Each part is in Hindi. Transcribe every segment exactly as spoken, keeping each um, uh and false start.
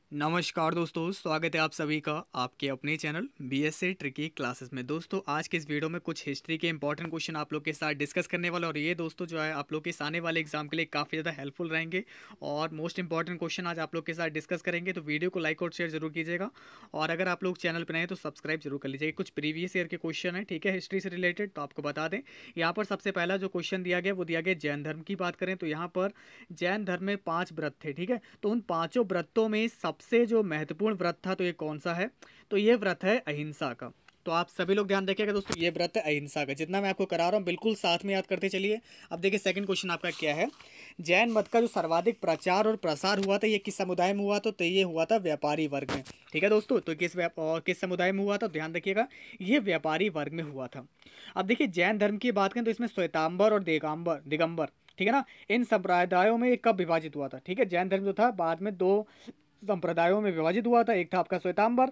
नमस्कार दोस्तों, स्वागत है आप सभी का आपके अपने channel B S A tricky classes में। दोस्तों आज के इस वीडियो में कुछ हिस्ट्री के इंपॉर्टेंट क्वेश्चन आप लोग के साथ डिस्कस करने वाला, और ये दोस्तों जो है आप लोग के इस आने वाले एग्जाम के लिए काफ़ी ज़्यादा हेल्पफुल रहेंगे और मोस्ट इंपॉर्टेंट क्वेश्चन आज आप लोग के साथ डिस्कस करेंगे। तो वीडियो को लाइक और शेयर जरूर कीजिएगा, और अगर आप लोग चैनल पर नए हैं तो सब्सक्राइब जरूर कर लीजिएगा। कुछ प्रीवियस ईयर के क्वेश्चन है, ठीक है, हिस्ट्री से रिलेटेड, तो आपको बता दें यहाँ पर सबसे पहला जो क्वेश्चन दिया गया वो दिया गया जैन धर्म की बात करें तो यहाँ पर जैन धर्म में पांच व्रत थे, ठीक है। तो उन पांचों व्रतों में सबसे जो महत्वपूर्ण व्रत था तो ये कौन सा है? तो ये व्रत है अहिंसा का। तो आप सभी लोग ध्यान रखिएगा दोस्तों, ये व्रत है अहिंसा का। जितना मैं आपको करा रहा हूँ बिल्कुल साथ में याद करते चलिए। अब देखिए सेकंड क्वेश्चन आपका क्या है। जैन मत का जो सर्वाधिक प्रचार और प्रसार हुआ था ये किस समुदाय में हुआ था? तो ये हुआ था व्यापारी वर्ग में, ठीक है दोस्तों। तो किस व्याप और किस समुदाय में हुआ था? ध्यान रखिएगा, ये व्यापारी वर्ग में हुआ था। अब देखिए जैन धर्म की बात करें तो इसमें श्वेतांबर और दिगंबर दिगंबर ठीक है ना, इन संप्रदायों में कब विभाजित हुआ था? ठीक है, जैन धर्म जो था बाद में दो संप्रदायों में विभाजित हुआ था। एक था आपका श्वेतांबर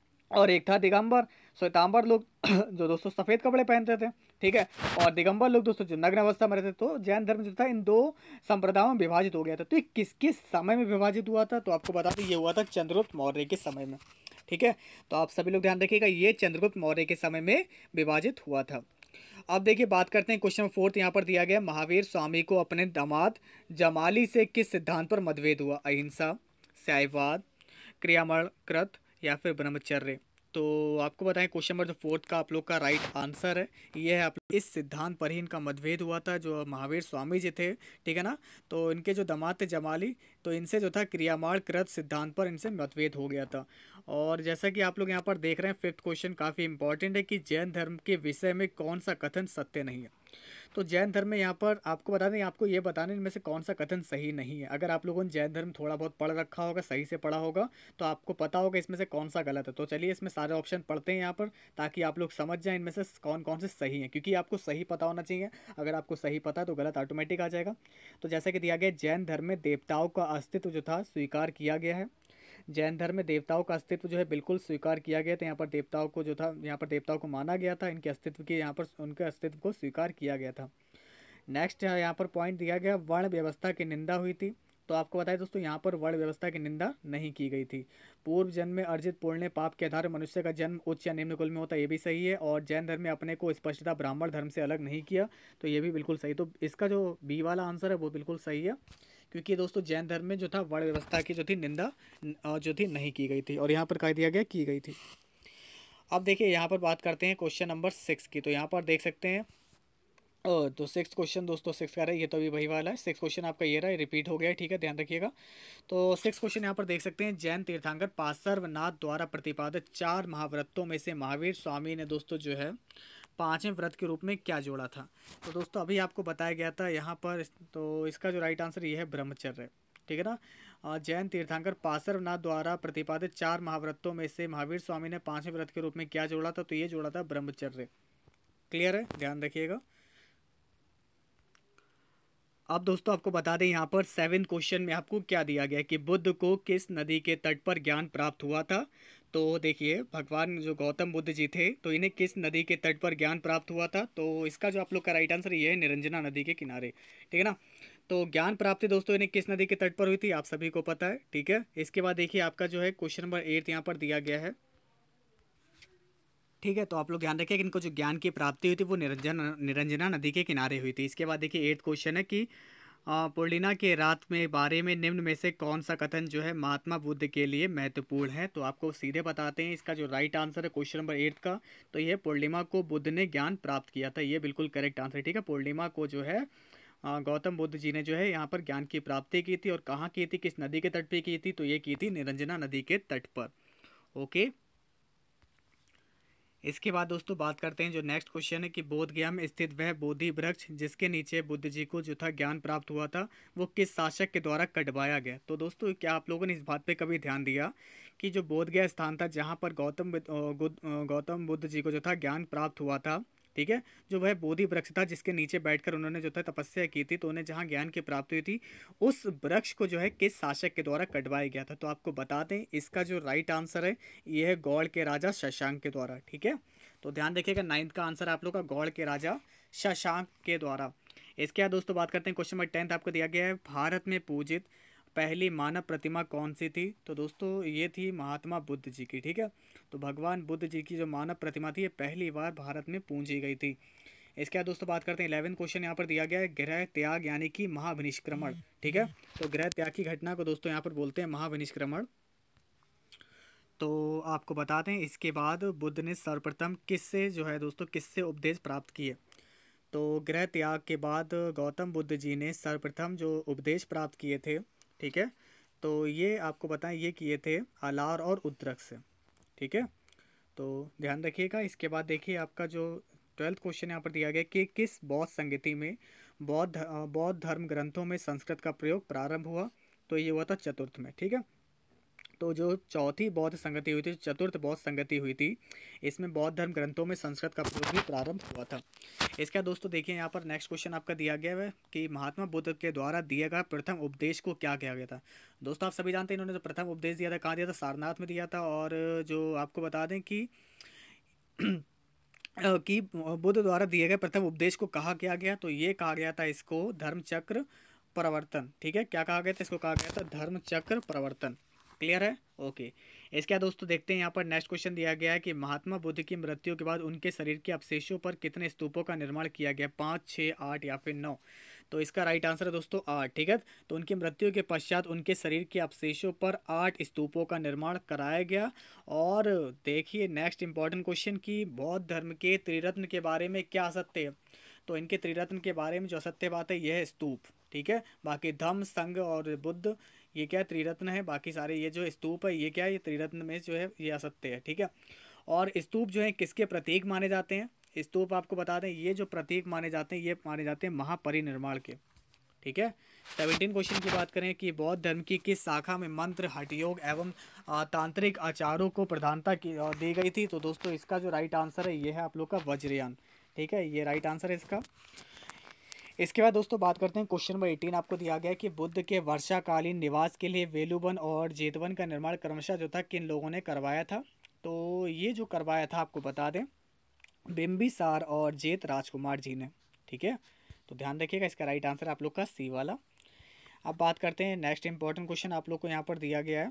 और एक था दिगंबर। श्वेतांबर लोग जो दोस्तों सफ़ेद कपड़े पहनते थे, ठीक है, और दिगंबर लोग दोस्तों जो नग्न अवस्था में रहते थे। तो जैन धर्म जो था इन दो संप्रदायों में विभाजित हो गया था। तो ये किस किस समय में विभाजित हुआ था? तो आपको बता दें ये हुआ था चंद्रगुप्त मौर्य के समय में, ठीक है। तो आप सभी लोग ध्यान रखिएगा, ये चंद्रगुप्त मौर्य के समय में विभाजित हुआ था। अब देखिए बात करते हैं क्वेश्चन फोर्थ, यहाँ पर दिया गया महावीर स्वामी को अपने दामाद जमाली से किस सिद्धांत पर मतभेद हुआ? अहिंसा, न्यायवाद, क्रियामण कृत या फिर ब्रह्मचर्य। तो आपको बताएं क्वेश्चन नंबर जो फोर्थ का आप लोग का राइट आंसर है ये है। आप इस सिद्धांत पर ही इनका मतभेद हुआ था, जो महावीर स्वामी जी थे, ठीक है ना। तो इनके जो दामाद थे जमाली, तो इनसे जो था क्रियामाण कृत सिद्धांत पर इनसे मतभेद हो गया था। और जैसा कि आप लोग यहाँ पर देख रहे हैं फिफ्थ क्वेश्चन काफ़ी इंपॉर्टेंट है कि जैन धर्म के विषय में कौन सा कथन सत्य नहीं है। तो जैन धर्म में यहाँ पर आपको बता दें, आपको ये बताने इनमें से कौन सा कथन सही नहीं है। अगर आप लोगों ने जैन धर्म थोड़ा बहुत पढ़ रखा होगा, सही से पढ़ा होगा, तो आपको पता होगा इसमें से कौन सा गलत है। तो चलिए इसमें सारे ऑप्शन पढ़ते हैं यहाँ पर, ताकि आप लोग समझ जाएं इनमें से कौन कौन से सही हैं, क्योंकि आपको सही पता होना चाहिए। अगर आपको सही पता है तो गलत ऑटोमेटिक आ जाएगा। तो जैसा कि दिया गया जैन धर्म में देवताओं का अस्तित्व जो था स्वीकार किया गया है। जैन धर्म में देवताओं का अस्तित्व जो है बिल्कुल स्वीकार किया गया था। यहाँ पर देवताओं को जो था यहाँ पर देवताओं को माना गया था, इनके अस्तित्व की यहाँ पर उनके अस्तित्व को स्वीकार किया गया था। नेक्स्ट है यहाँ पर पॉइंट दिया गया वर्ण व्यवस्था की निंदा हुई थी। तो आपको बताया दोस्तों यहाँ पर वर्ण व्यवस्था की निंदा नहीं की गई थी। पूर्व जन्म में अर्जित पुण्य पाप के आधार पर मनुष्य का जन्म उच्च या निम्न कुल में होता है, ये भी सही है। और जैन धर्म में अपने को स्पष्टता ब्राह्मण धर्म से अलग नहीं किया, तो ये भी बिल्कुल सही। तो इसका जो बी वाला आंसर है वो बिल्कुल सही है, क्योंकि दोस्तों जैन धर्म में जो था वर्ण व्यवस्था की जो थी निंदा जो थी नहीं की गई थी, और यहाँ पर कह दिया गया की गई थी। अब देखिए यहाँ पर बात करते हैं क्वेश्चन नंबर सिक्स की। तो यहाँ पर देख सकते हैं ओ, तो सिक्स क्वेश्चन दोस्तों सिक्स का रहा है, ये तो अभी वही वाला है। सिक्स क्वेश्चन आपका ये रहा है, रिपीट हो गया है, ठीक है, ध्यान रखिएगा। तो सिक्स क्वेश्चन यहाँ पर देख सकते हैं जैन तीर्थंकर पार्श्वनाथ द्वारा प्रतिपादित चार महाव्रतों में से महावीर स्वामी ने दोस्तों जो है पांचवें व्रत के रूप में क्या जोड़ा था? तो दोस्तों अभी आपको बताया गया था यहाँ पर, तो इसका जो राइट आंसर ये है ब्रह्मचर्य, ठीक है ना। जैन तीर्थंकर पार्श्वनाथ द्वारा प्रतिपादित चार महाव्रतों में से महावीर स्वामी ने पांचवें व्रत के रूप में क्या जोड़ा था? तो ये जोड़ा था ब्रह्मचर्य। क्लियर है, ध्यान रखिएगा। अब दोस्तों आपको बता दें यहाँ पर सेवन क्वेश्चन में आपको क्या दिया गया कि बुद्ध को किस नदी के तट पर ज्ञान प्राप्त हुआ था? तो देखिए भगवान जो गौतम बुद्ध जी थे तो इन्हें किस नदी के तट पर ज्ञान प्राप्त हुआ था? तो इसका जो आप लोग का राइट आंसर ये है निरंजना नदी के किनारे, ठीक है ना। तो ज्ञान प्राप्ति दोस्तों इन्हें किस नदी के तट पर हुई थी आप सभी को पता है, ठीक है। इसके बाद देखिए आपका जो है क्वेश्चन नंबर एट यहाँ पर दिया गया है, ठीक है। तो आप लोग ध्यान रखिए कि इनको जो ज्ञान की प्राप्ति हुई थी वो निरंजन निरंजना नदी के किनारे हुई थी। इसके बाद देखिए एट क्वेश्चन है कि अ, पूर्णिमा के रात में बारे में निम्न में से कौन सा कथन जो है महात्मा बुद्ध के लिए महत्वपूर्ण है? तो आपको सीधे बताते हैं इसका जो राइट आंसर है क्वेश्चन नंबर एट का, तो ये पूर्णिमा को बुद्ध ने ज्ञान प्राप्त किया था, ये बिल्कुल करेक्ट आंसर है, ठीक है। पूर्णिमा को जो है अ, गौतम बुद्ध जी ने जो है यहाँ पर ज्ञान की प्राप्ति की थी, और कहाँ की थी, किस नदी के तट पे की थी? तो ये की थी निरंजना नदी के तट पर। ओके, इसके बाद दोस्तों बात करते हैं जो नेक्स्ट क्वेश्चन है कि बोध गया में स्थित वह बोधि वृक्ष जिसके नीचे बुद्ध जी को जो था ज्ञान प्राप्त हुआ था वो किस शासक के द्वारा कटवाया गया? तो दोस्तों क्या आप लोगों ने इस बात पे कभी ध्यान दिया कि जो बोध गया स्थान था जहाँ पर गौतम बुद्ध- अ, गुद- अ, गौतम बुद्ध जी को जो था ज्ञान प्राप्त हुआ था, ठीक है, जो वह बोधि वृक्ष था जिसके नीचे बैठकर उन्होंने जो था तपस्या की थी, तो उन्हें जहाँ ज्ञान की प्राप्ति हुई थी उस वृक्ष को जो है किस शासक के द्वारा कटवाया गया था? तो आपको बता दें इसका जो राइट आंसर है ये है गौड़ के राजा शशांक के द्वारा, ठीक है। तो ध्यान रखिएगा नाइन्थ का आंसर आप लोग का गौड़ के राजा शशांक के द्वारा। इसके बाद दोस्तों बात करते हैं क्वेश्चन नंबर टेंथ आपको दिया गया है भारत में पूजित पहली मानव प्रतिमा कौन सी थी? तो दोस्तों ये थी महात्मा बुद्ध जी की, ठीक है। तो भगवान बुद्ध जी की जो मानव प्रतिमा थी ये पहली बार भारत में पूजी गई थी। इसके बाद दोस्तों बात करते हैं इलेवन क्वेश्चन यहाँ पर दिया गया है गृह त्याग यानी कि महाविनिष्क्रमण, ठीक है। तो गृह त्याग की घटना को दोस्तों यहाँ पर बोलते हैं महाविनिष्क्रमण। तो आपको बता दें इसके बाद बुद्ध ने सर्वप्रथम किससे जो है दोस्तों किससे उपदेश प्राप्त किए? तो गृह त्याग के बाद गौतम बुद्ध जी ने सर्वप्रथम जो उपदेश प्राप्त किए थे, ठीक है, तो ये आपको बताएं ये किए थे अलार और उद्रक से, ठीक है। तो ध्यान रखिएगा। इसके बाद देखिए आपका जो ट्वेल्थ क्वेश्चन यहाँ पर दिया गया कि किस बौद्ध संगति में बौद्ध बौद्ध धर्म ग्रंथों में संस्कृत का प्रयोग प्रारंभ हुआ? तो ये हुआ था चतुर्थ में, ठीक है। तो जो चौथी बौद्ध संगति हुई थी, चतुर्थ बौद्ध संगति हुई थी, इसमें बौद्ध धर्म ग्रंथों में संस्कृत का प्रयोग भी प्रारंभ हुआ था। इसका दोस्तों देखिए यहाँ पर नेक्स्ट क्वेश्चन आपका दिया गया है कि महात्मा बुद्ध के द्वारा दिया गया प्रथम उपदेश को क्या कहा गया था? दोस्तों आप सभी जानते हैं इन्होंने जो प्रथम उपदेश दिया था कहाँ दिया था? सारनाथ में दिया था। और जो आपको बता दें कि कि बुद्ध द्वारा दिए गए प्रथम उपदेश को कहा क्या गया? तो ये कहा गया था इसको धर्मचक्र प्रवर्तन, ठीक है। क्या कहा गया था? इसको कहा गया था धर्मचक्र प्रवर्तन। क्लियर है? ओके। इसके बाद दोस्तों देखते हैं यहाँ पर नेक्स्ट क्वेश्चन दिया गया है कि महात्मा बुद्ध की मृत्यु के बाद उनके शरीर के अवशेषों पर कितने स्तूपों का निर्माण किया गया? पाँच, छः, आठ या फिर नौ? तो इसका राइट आंसर है दोस्तों आठ, ठीक है। तो उनकी मृत्यु के पश्चात उनके शरीर के अवशेषों पर आठ स्तूपों का निर्माण कराया गया। और देखिए नेक्स्ट इंपॉर्टेंट क्वेश्चन कि बौद्ध धर्म के त्रिरत्न के बारे में क्या असत्य है? तो इनके त्रिरत्न के बारे में जो असत्य बात है यह है स्तूप, ठीक है। बाकी धम्म, संघ और बुद्ध ये क्या त्रिरत्न है। बाकी सारे ये जो स्तूप है ये क्या है? ये त्रिरत्न में जो है ये असत्य है, ठीक है। और स्तूप जो है किसके प्रतीक माने जाते हैं? स्तूप आपको बता दें ये जो प्रतीक माने जाते हैं ये माने जाते हैं महापरिनिर्वाण के, ठीक है। सेवनटीन क्वेश्चन की बात करें कि बौद्ध धर्म की किस शाखा में मंत्र, हठयोग एवं तांत्रिक आचारों को प्रधानता की दी गई थी? तो दोस्तों इसका जो राइट आंसर है ये है आप लोग का वज्रयान, ठीक है। ये राइट आंसर है इसका। इसके बाद दोस्तों बात करते हैं क्वेश्चन नंबर एटीन आपको दिया गया है कि बुद्ध के वर्षाकालीन निवास के लिए वेलुवन और जेतवन का निर्माण क्रमशः जो था किन लोगों ने करवाया था? तो ये जो करवाया था आपको बता दें बिंबिसार और जेत राजकुमार जी ने, ठीक है। तो ध्यान रखिएगा इसका राइट आंसर आप लोग का सी वाला। अब बात करते हैं नेक्स्ट इंपॉर्टेंट क्वेश्चन आप लोग को यहाँ पर दिया गया है।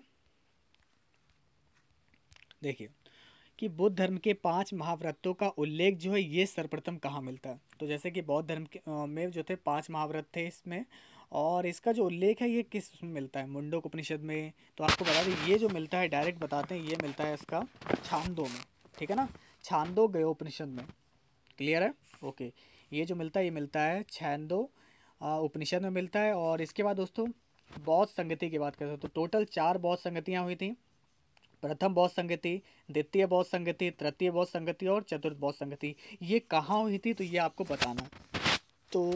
देखिए कि बुद्ध धर्म के पांच महाव्रतों का उल्लेख जो है ये सर्वप्रथम कहाँ मिलता है? तो जैसे कि बौद्ध धर्म के में जो थे पांच महाव्रत थे इसमें, और इसका जो उल्लेख है ये किस में मिलता है? मुंडक उपनिषद में। तो आपको बता दें ये जो मिलता है डायरेक्ट बताते हैं ये मिलता है इसका छांदो में, ठीक है ना, छांदोग्योपनिषद में। क्लियर है? ओके। ये जो मिलता है ये मिलता है छांदो उपनिषद में मिलता है। और इसके बाद दोस्तों बौद्ध संगति की बात करते हैं तो टोटल चार बौद्ध संगतियाँ हुई थी। प्रथम बौद्ध संगति, द्वितीय बौद्ध संगति, तृतीय बौद्ध संगति और चतुर्थ बौद्ध संगति। ये कहाँ हुई थी? तो ये आपको बताना है। तो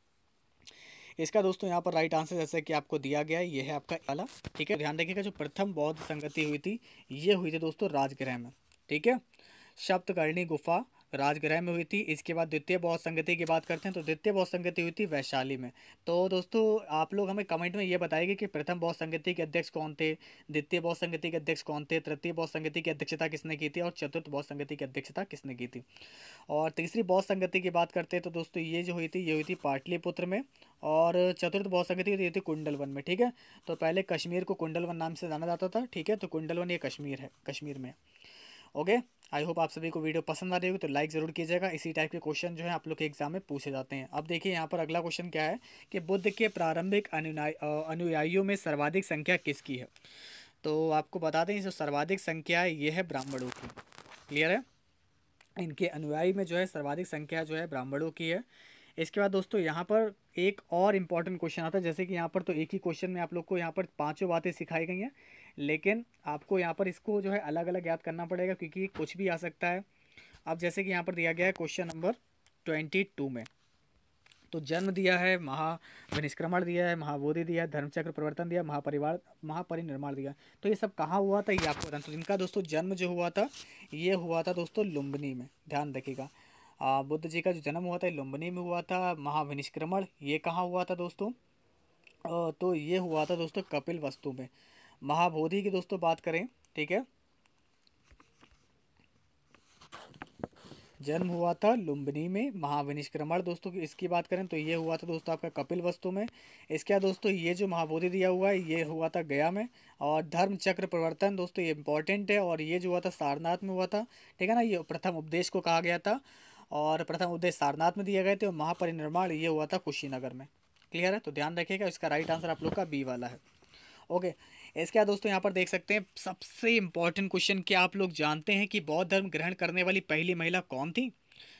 इसका दोस्तों यहाँ पर राइट आंसर जैसे कि आपको दिया गया है ये है आपका वाला, ठीक है। ध्यान रखिएगा जो प्रथम बौद्ध संगति हुई थी ये हुई थी दोस्तों राजगृह में, ठीक है। सप्तकर्णी गुफा राजगृह में हुई थी। इसके बाद द्वितीय बौद्ध संगति की बात करते हैं तो द्वितीय बौद्ध संगति हुई थी वैशाली में। तो दोस्तों आप लोग हमें कमेंट में ये बताएंगे कि प्रथम बौद्ध संगति के अध्यक्ष कौन थे, द्वितीय बौद्ध संगति के अध्यक्ष कौन थे, तृतीय बौद्ध संगति की अध्यक्षता किसने की थी और चतुर्थ बौद्ध संगति की अध्यक्षता किसने की थी। और तीसरी बौद्ध संगति की बात करते हैं तो दोस्तों ये जो हुई थी ये हुई थी पाटलिपुत्र में। और चतुर्थ बौद्ध संगति ये थी कुंडलवन में, ठीक है। तो पहले कश्मीर को कुंडलवन नाम से जाना जाता था, ठीक है। तो कुंडलवन ये कश्मीर है, कश्मीर में। ओके, आई होप आप सभी को वीडियो पसंद आ रही होगी तो लाइक ज़रूर कीजिएगा। इसी टाइप के क्वेश्चन जो है आप लोग के एग्जाम में पूछे जाते हैं। अब देखिए यहाँ पर अगला क्वेश्चन क्या है कि बुद्ध के प्रारंभिक अनुयायी अनुयायियों में सर्वाधिक संख्या किसकी है? तो आपको बता दें जो सर्वाधिक संख्या है ये है ब्राह्मणों की। क्लियर है? इनके अनुयायी में जो है सर्वाधिक संख्या जो है ब्राह्मणों की है। इसके बाद दोस्तों यहाँ पर एक और इम्पॉर्टेंट क्वेश्चन आता है, जैसे कि यहाँ पर तो एक ही क्वेश्चन में आप लोग को यहाँ पर पांचों बातें सिखाई गई हैं, लेकिन आपको यहाँ पर इसको जो है अलग अलग याद करना पड़ेगा क्योंकि कुछ भी आ सकता है। अब जैसे कि यहाँ पर दिया गया है क्वेश्चन नंबर ट्वेंटी टू में, तो जन्म दिया है, महाविनिष्क्रमण दिया है, महाबोधि दिया है, धर्मचक्र प्रवर्तन दिया, महापरिवार महापरिनिर्माण दिया। तो ये सब कहाँ हुआ था ये आपको बताना। तो इनका दोस्तों जन्म जो हुआ था ये हुआ था दोस्तों लुम्बिनी में। ध्यान रखिएगा बुद्ध जी का जो जन्म हुआ था लुम्बिनी में हुआ था। महाविनिष्क्रमण ये कहाँ हुआ था दोस्तों? तो ये हुआ था दोस्तों कपिलवस्तु में। महाबोधि की दोस्तों बात करें, ठीक है, जन्म हुआ था लुम्बिनी में महाविनिष्क्रमण दोस्तों की इसकी बात करें तो ये हुआ था दोस्तों आपका कपिल वस्तु में। इसके बाद दोस्तों ये जो महाबोधि दिया हुआ है ये हुआ था गया में। और धर्म चक्र प्रवर्तन दोस्तों ये इंपॉर्टेंट है, और ये जो हुआ था सारनाथ में हुआ था, ठीक है ना। ये प्रथम उपदेश को कहा गया था, और प्रथम उपदेश सारनाथ में दिए गए थे, और महापरिनिर्वाण ये हुआ था कुशीनगर में। क्लियर है, तो ध्यान रखिएगा, इसका राइट आंसर आप लोग का बी वाला है। ओके, इसके बाद दोस्तों यहाँ पर देख सकते हैं सबसे इंपॉर्टेंट क्वेश्चन, क्या आप लोग जानते हैं कि बौद्ध धर्म ग्रहण करने वाली पहली महिला कौन थी?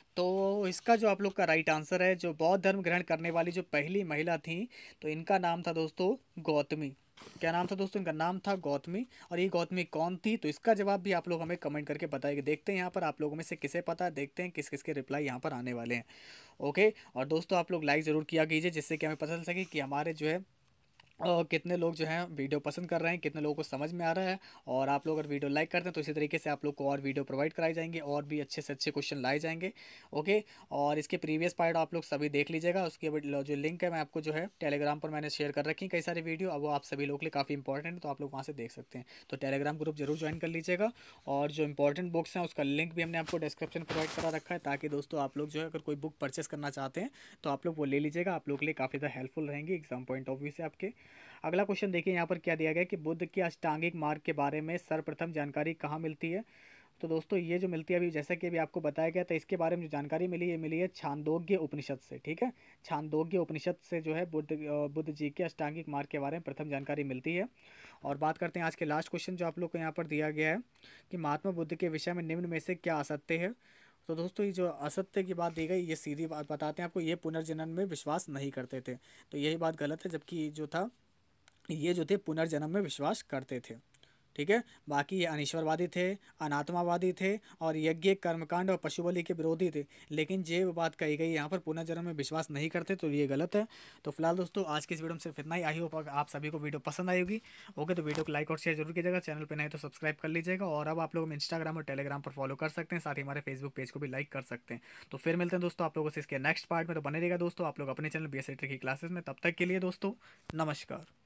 तो इसका जो आप लोग का राइट आंसर है, जो बौद्ध धर्म ग्रहण करने वाली जो पहली महिला थी, तो इनका नाम था दोस्तों गौतमी। क्या नाम था दोस्तों? इनका नाम था गौतमी। और ये गौतमी कौन थी, तो इसका जवाब भी आप लोग हमें कमेंट करके बताइए। देखते हैं यहाँ पर आप लोगों में से किसे पता है, देखते हैं किस किस के रिप्लाई यहाँ पर आने वाले हैं। ओके, और दोस्तों आप लोग लाइक ज़रूर किया कीजिए, जिससे कि हमें पता चल सके कि हमारे जो है और कितने लोग जो हैं वीडियो पसंद कर रहे हैं, कितने लोगों को समझ में आ रहा है। और आप लोग अगर वीडियो लाइक करते हैं तो इसी तरीके से आप लोग को और वीडियो प्रोवाइड कराई जाएंगे, और भी अच्छे से अच्छे क्वेश्चन लाए जाएंगे। ओके, और इसके प्रीवियस पार्ट आप लोग सभी देख लीजिएगा। उसके बाद जो लिंक है मैं आपको जो है टेलीग्राम पर मैंने शेयर कर रखी है कई सारी वीडियो, अब वो आप सभी लोगों के लिए काफ़ी इंपॉर्टेंट है, तो आप लोग वहाँ से देख सकते हैं। तो टेलीग्राम ग्रुप जरूर ज्वाइन कर लीजिएगा। और जो इंपॉर्टेंट बुक्स हैं उसका लिंक भी हमने आपको डिस्क्रिप्शन प्रोवाइड करा रखा है, ताकि दोस्तों आप लोग जो है अगर कोई बुक परचेस करना चाहते हैं तो आप लोग वो ले लीजिएगा, आप लोग के लिए काफ़ी ज़्यादा हेल्पफुल रहेंगी एग्जाम पॉइंट ऑफ व्यू से आपके। अगला क्वेश्चन देखिए यहाँ पर क्या दिया गया कि बुद्ध के अष्टांगिक मार्ग के बारे में सर्वप्रथम जानकारी कहाँ मिलती है? तो दोस्तों ये जो मिलती है अभी, जैसा कि अभी आपको बताया गया था, इसके बारे में जो जानकारी मिली है मिली है छांदोग्य उपनिषद से। ठीक है, छांदोग्य उपनिषद से जो है बुद्ध बुद्ध जी के अष्टांगिक मार्ग के बारे में प्रथम जानकारी मिलती है। और बात करते हैं आज के लास्ट क्वेश्चन जो आप लोग को यहाँ पर दिया गया है कि महात्मा बुद्ध के विषय में निम्न में से क्या असत्य है? तो दोस्तों ये जो असत्य की बात दी गई, ये सीधी बात बताते हैं आपको, ये पुनर्जन्म में विश्वास नहीं करते थे। तो यही बात गलत है, जबकि जो था ये जो थे पुनर्जन्म में विश्वास करते थे। ठीक है, बाकी ये अनीश्वरवादी थे, अनात्मावादी थे, और यज्ञ कर्मकांड और पशु बलि के विरोधी थे। लेकिन जो बात कही गई यहाँ पर पुनर्जन्म में विश्वास नहीं करते, तो ये गलत है। तो फिलहाल दोस्तों आज की इस वीडियो में सिर्फ इतना ही। आई होप आप सभी को वीडियो पसंद आई होगी। ओके, तो वीडियो को लाइक और शेयर जरूर कीजिएगा, चैनल पर नए तो सब्सक्राइब कर लीजिएगा। और अब आप लोग हम इंस्टाग्राम और टेलीग्राम पर फॉलो कर सकते हैं, साथ ही हमारे फेसबुक पेज को भी लाइक कर सकते हैं। तो फिर मिलते हैं दोस्तों आप लोगों से इसके नेक्स्ट पार्ट में, तो बने रहेगा दोस्तों आप लोग अपने channel B S C tricky classes में। तब तक के लिए दोस्तों नमस्कार।